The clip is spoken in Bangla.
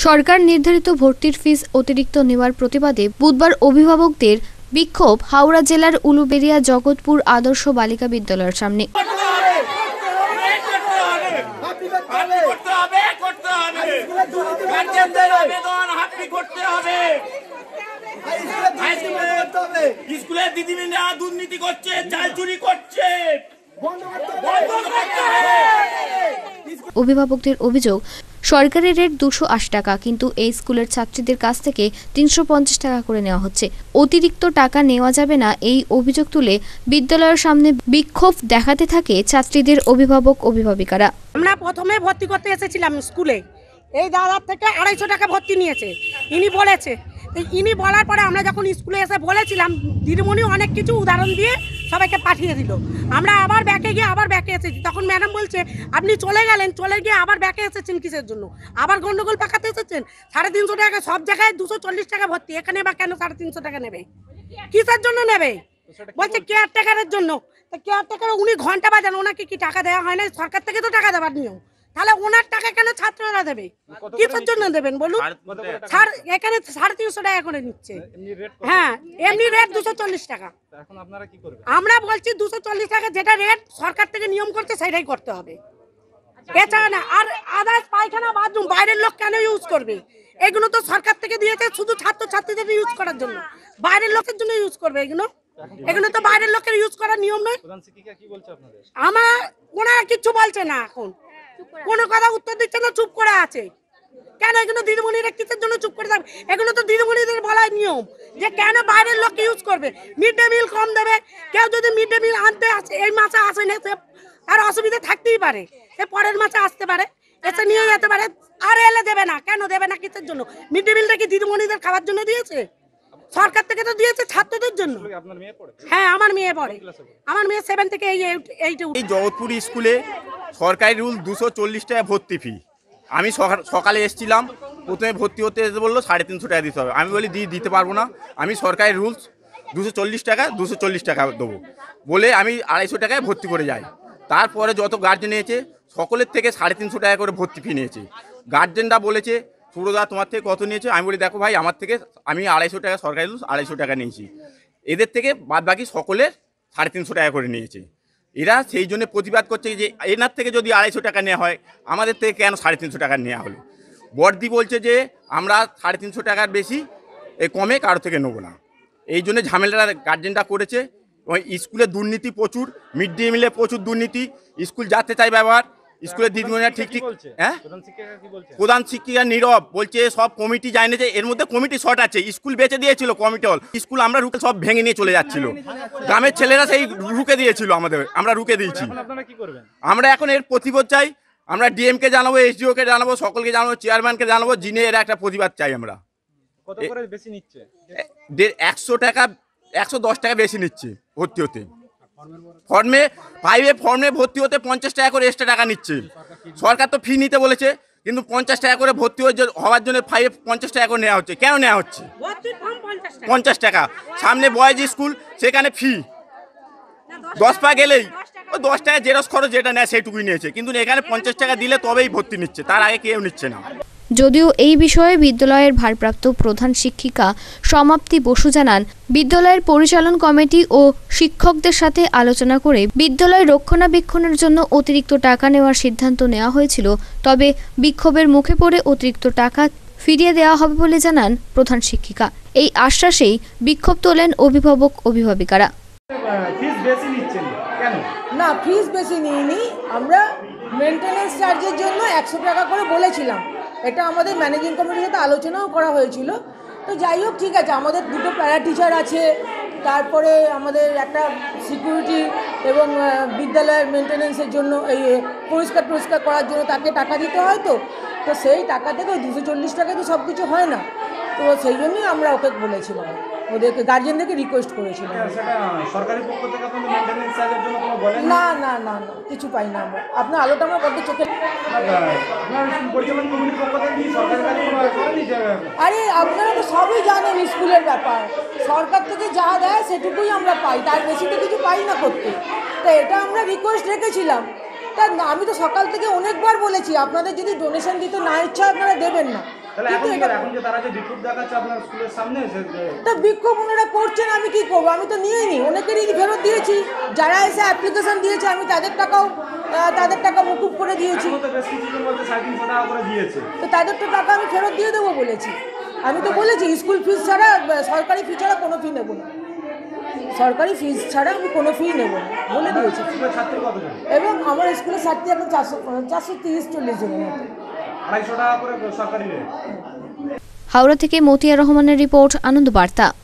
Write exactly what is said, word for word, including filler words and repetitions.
সরকার নির্ধারিত ভর্তির ফিস অতিরিক্ত নেওয়ার প্রতিবাদে বুধবার অভিভাবকদের বিক্ষোভ হাওড়া জেলার উলুবেড়িয়া জগৎপুর আদর্শ বালিকা বিদ্যালয়ের সামনে। স্কুলের দিদিমণিরা দুর্নীতি করছে, চাল চুরি করছে। অভিভাবকদের অভিযোগ, সরকারি রেট দুশো আশি টাকা, কিন্তু এই স্কুলের ছাত্রীদের কাছ থেকে তিনশো পঞ্চাশ টাকা করে নেওয়া হচ্ছে। অতিরিক্ত টাকা নেওয়া যাবে না, এই অভিযোগ তুলে বিদ্যালয়ের সামনে বিক্ষোভ দেখাতে থাকে ছাত্রীদের অভিভাবক অভিভাবিকারা। আমরা প্রথমে ভর্তি করতে এসেছিলাম স্কুলে, এই দাদার থেকে আড়াইশো টাকা ভর্তি নিয়েছে। ইনি বলেছে, ইনি বলার পরে আমরা যখন স্কুলে এসে বলেছিলাম, দিদিমণি অনেক কিছু উদাহরণ দিয়ে সবাইকে পাঠিয়ে দিল। আমরা আবার ব্যাকে গিয়ে আবার ব্যাকে এসেছি, তখন ম্যাডাম বলছে আপনি চলে গেলেন, চলে গিয়ে আবার ব্যাকে এসেছেন কিসের জন্য? আবার গন্ডগোল পাকাতে এসেছেন। সাড়ে তিনশো টাকা সব জায়গায় দুশো চল্লিশ টাকা ভর্তি, এখানে বা কেন সাড়ে তিনশো টাকা নেবে? কিসের জন্য নেবে? বলছে কেয়ারটেকারের জন্য। তো কেয়ারটেকার উনি ঘন্টা বাজান, ওনাকে কি টাকা দেওয়া হয় না? সরকার থেকে তো টাকা দেওয়ার নিয়ম, তাহলে ওনার টাকা কেন ছাত্ররা দেবে? কিসের জন্য দেবেন বলুন? এখানে সাড়ে তিনশো টাকা করে নিচ্ছে। হ্যাঁ, এমনি রেট দুশো চল্লিশ টাকা। আমরা বলছি দুশো চল্লিশ টাকা যেটা রেট সরকার থেকে নিয়ম করছে সেটাই করতে হবে, এছাড়া না। আর আদার্স পায়খানা বাথরুম বাইরের লোক কেন ইউজ করবে? এগুলো তো সরকার থেকে দিয়েছে শুধু ছাত্র ছাত্রীদের ইউজ করার জন্য, বাইরের লোকের জন্য ইউজ করবে এগুলো? এগুলো তো বাইরের লোকের ইউজ করার নিয়ম নয়। আমার ওনারা কিচ্ছু বলছে না, এখন কোনো কথা উত্তর দিচ্ছে না, চুপ করে আছে কেন? এগুলো দিদিমণিরা কিসের জন্য চুপ করে থাকবে? এগুলো তো দিদিমণিদের বলার নিয়ম যে কেন বাইরের লোক ইউজ করবে। মিড ডে মিল কম দেবে, কেউ যদি মিড ডে মিল আনতে আসে, এই মাসে আসে না, সে তার অসুবিধা থাকতেই পারে, সে পরের মাসে আসতে পারে, এসে নিয়ে যেতে পারে। আর এলে দেবে না কেন? দেবে না কিসের জন্য? মিড ডে মিলটা কি দিদিমণিদের খাওয়ার জন্য দিয়েছে? সরকার থেকে তো দিয়েছে ছাত্রদের জন্য। হ্যাঁ, আমার মেয়ে পড়ে, আমার মেয়ে সেভেন থেকে এই এইটে। এই জগৎপুর স্কুলে সরকারি রুল দুশো চল্লিশ টাকা ভর্তি ফি। আমি সকালে এসেছিলাম, প্রথমে ভর্তি হতে এসে বললো সাড়ে তিনশো টাকা দিতে হবে। আমি বলি দি দিতে পারবো না, আমি সরকারি রুলস দুশো চল্লিশ টাকা দুশো চল্লিশ টাকা দেবো বলে আমি আড়াইশো টাকায় ভর্তি করে যাই। তারপরে যত গার্জেন নিয়েছে সকলের থেকে সাড়ে তিনশো টাকা করে ভর্তি ফি নিয়েছে। গার্জেনরা বলেছে সুরদা তোমার থেকে কত নিয়েছে? আমি বলি দেখো ভাই, আমার থেকে আমি আড়াইশো টাকা সরকারি রুলস আড়াইশো টাকা নিয়েছি, এদের থেকে বাদ বাকি সকলের সাড়ে তিনশো টাকা করে নিয়েছে। এরা সেই জন্য প্রতিবাদ করছে যে এনার থেকে যদি আড়াইশো টাকা নেওয়া হয়, আমাদের থেকে কেন সাড়ে তিনশো টাকা নেওয়া হলো? বর্দি বলছে যে আমরা সাড়ে তিনশো টাকার বেশি এ কমে কারো থেকে নেবো না। এই জন্য ঝামেলাটা গার্জেনরা করেছে। স্কুলে দুর্নীতি প্রচুর, মিড ডে মিলে প্রচুর দুর্নীতি, স্কুল যাতে চাই ব্যবহার, স্কুলের দিদিমণিরা ঠিক ঠিক হ্যাঁ প্রধান শিক্ষিকা নীরব বলছে সব কমিটি জানে যে এর মধ্যে কমিটি শর্ট আছে, স্কুল বেঁচে দিয়েছিল কমিটি হল, স্কুল আমরা রুকে সব ভেঙে নিয়ে চলে যাচ্ছিল, গ্রামের ছেলেরা সেই রুকে দিয়েছিল আমাদের, আমরা রুকে দিয়েছি। আমরা এখন এর প্রতিবাদ চাই, আমরা ডিএমকে জানাবো, এসডিওকে জানাবো, সকলকে জানাবো, চেয়ারম্যানকে জানাবো, জিনে এর একটা প্রতিবাদ চাই আমরা। একশো টাকা একশো দশ টাকা বেশি নিচ্ছে ভর্তি হতে, ফর্মে ফাইভে ফর্মে ভর্তি হতে পঞ্চাশ টাকা করে এক্সট্রা টাকা নিচ্ছে। সরকার তো ফি নিতে বলেছে, কিন্তু পঞ্চাশ টাকা করে ভর্তি হওয়ার জন্য ফাইভে পঞ্চাশ টাকা করে নেওয়া হচ্ছে। কেন নেওয়া হচ্ছে পঞ্চাশ টাকা? সামনে বয়েজ স্কুল, সেখানে ফি দশ পা গেলেই ওই দশ টাকা জেরক্স খরচ যেটা নেয় সেইটুকুই নিয়েছে, কিন্তু এখানে পঞ্চাশ টাকা দিলে তবেই ভর্তি নিচ্ছে, তার আগে কেউ নিচ্ছে না। যদিও এই বিষয়ে বিদ্যালয়ের ভারপ্রাপ্ত প্রধান শিক্ষিকা সমাপ্তি বসু জানান, বিদ্যালয়ের পরিচালন কমিটি ও শিক্ষকদের সাথে আলোচনা করে বিদ্যালয় রক্ষণাবেক্ষণের জন্য অতিরিক্ত টাকা নেওয়ার সিদ্ধান্ত নেওয়া হয়েছিল। তবে বিক্ষোভের মুখে পড়ে অতিরিক্ত টাকা ফিরিয়ে দেওয়া হবে বলে জানান প্রধান শিক্ষিকা। এই আশ্বাসেই বিক্ষোভ তোলেন অভিভাবক অভিভাবিকারা। না, ফিস বেশি নিইনি, আমরা মেনটেন্যান্স চার্জের জন্য একশো টাকা করে বলেছিলাম। এটা আমাদের ম্যানেজিং কমিটির সাথে আলোচনাও করা হয়েছিল। তো যাই হোক, ঠিক আছে, আমাদের দুটো প্যারা টিচার আছে, তারপরে আমাদের একটা সিকিউরিটি এবং বিদ্যালয়ের মেনটেন্যান্সের জন্য এই পরিষ্কার পরিষ্কার করার জন্য তাকে টাকা দিতে হয়। তো তো সেই টাকা থেকে দুশো চল্লিশ টাকায় তো সব কিছু হয় না, তো সেই জন্যই আমরা ওকে বলেছিলাম, ওদেরকে গার্জেনদেরকে রিকোয়েস্ট করেছিলাম। না না না না কিছু পাই না আমরা, আপনার আলোটা আমরা কত চোখে। আরে আপনারা তো সবই জানেন স্কুলের ব্যাপার, সরকার থেকে যা দেয় সেটুকুই আমরা পাই, তার বেশি তো কিছু পাই না করতে। তো এটা আমরা রিকোয়েস্ট রেখেছিলাম। তা আমি তো সকাল থেকে অনেকবার বলেছি আপনাদের যদি ডোনেশন দিতে না ইচ্ছা আপনারা দেবেন না, তাহলে কিন্তু এখন কি এটা- এখন যে তারা যে বিক্ষোভ দেখাচ্ছে আপনার স্কুলের সামনে যে- যে- তা বিক্ষোভ ওনারা করছেন, আমি কি করবো? আমি তো নিয়েই নি, অনেকেরই ফেরত দিয়েছি। যারা এসে অ্যাপ্লিকেশন দিয়েছে আমি তাদের টাকাও আহ, তাদের টাকা মুকুব করে দিয়েছি। এখনো তো বেশ কিছুজন বলতে সাড়ে তিনশো টাকা করে দিয়েছে। তো তাদের তো টাকা আমি ফেরত দিয়ে দেবো বলেছি। আমি তো বলেছি স্কুল ফিস ছাড়া, আহ, সরকারি ফি ছাড়া কোনো ফি নেবো না, সরকারি ফিস ছাড়া আমি কোনো ফি নেবো না বলে দিয়েছি। স্কুলের ছাত্রী কতজন? এবং আমার স্কুলের ছাত্রী এখন চারশো চারশো তিরিশ চল্লিশ জনের মতো। আড়াইশো টাকা করে সরকারি রেট। হাওড়া থেকে মতিয়া রহমানের রিপোর্ট, আনন্দ বার্তা।